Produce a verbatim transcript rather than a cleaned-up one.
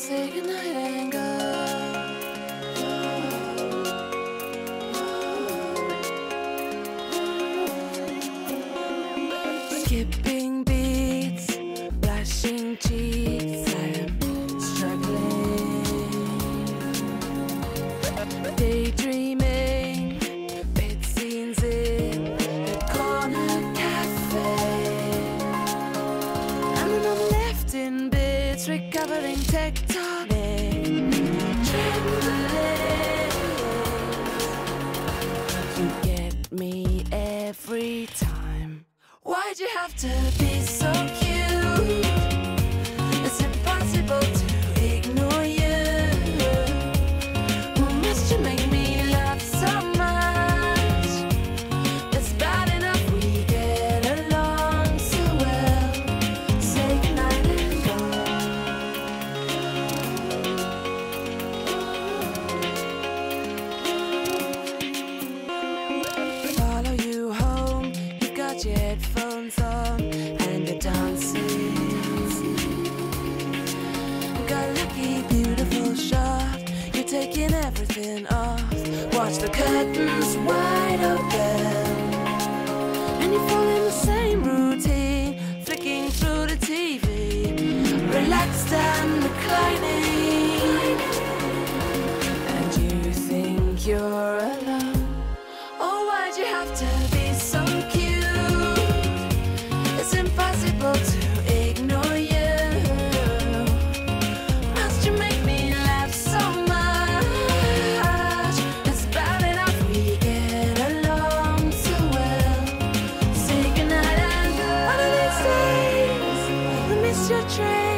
say goodnight and go. Skipping beats, blushing cheeks, I am struggling. Daydreaming, bed scenes in the corner cafe. And then I'm left in bits, recovering tectonic trembling. You get me every time. Why'd you have to be so cute? It's impossible to ignore you. Well, must you make me laugh so much? It's bad enough we get along so well. Say goodnight and go. Follow you home, you've got your headphones on and you're dancing. Got a lucky, beautiful shot, you're taking everything off. Watch the curtains wide open, and you fall in the same routine, flicking through the T V, relaxed and reclining. And you think you're alone. Oh, why'd you have to be so cute? It's impossible to ignore you. Must you make me laugh so much? It's bad enough we get along so well. Say goodnight and go. One of these days, I miss your train.